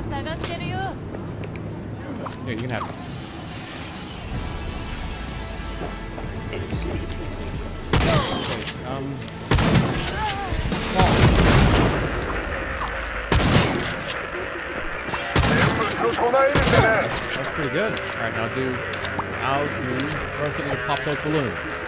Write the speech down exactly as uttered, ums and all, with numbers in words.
Here, you can have it. Okay, um... That's pretty good. Alright, now do... Now, you first need to pop those balloons.